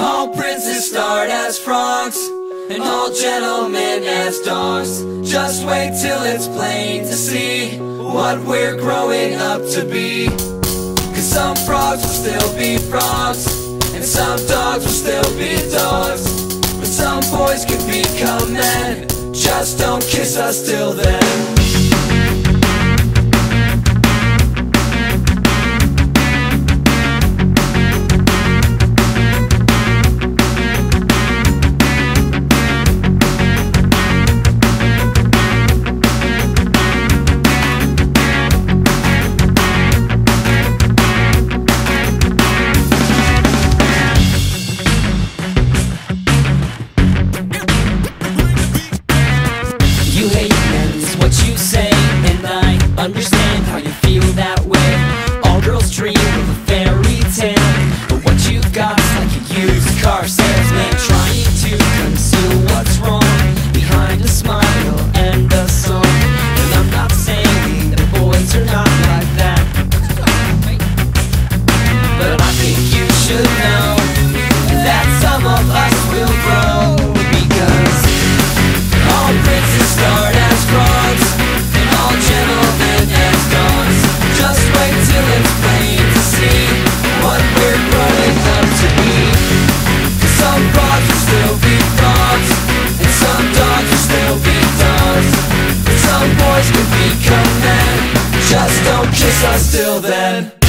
All princes start as frogs, and all gentlemen as dogs. Just wait till it's plain to see what we're growing up to be. 'Cause some frogs will still be frogs, and some dogs will still be dogs. But some boys can become men, just don't kiss us till then. You hate men, is what you say, and I understand how you feel that way. All girls dream of a fairy tale, but what you've got is like a used car salesman trying to conceal what's wrong behind a smile and a song. And I'm not saying that boys are not like that, but I think you should know that some of us will grow. Because all princes start as frogs, and all gentlemen as dogs. Just wait till it's plain to see what we're growing up to be. 'Cause some frogs will still be frogs, and some dogs will still be dogs. But some boys can become men, just don't kiss us till then.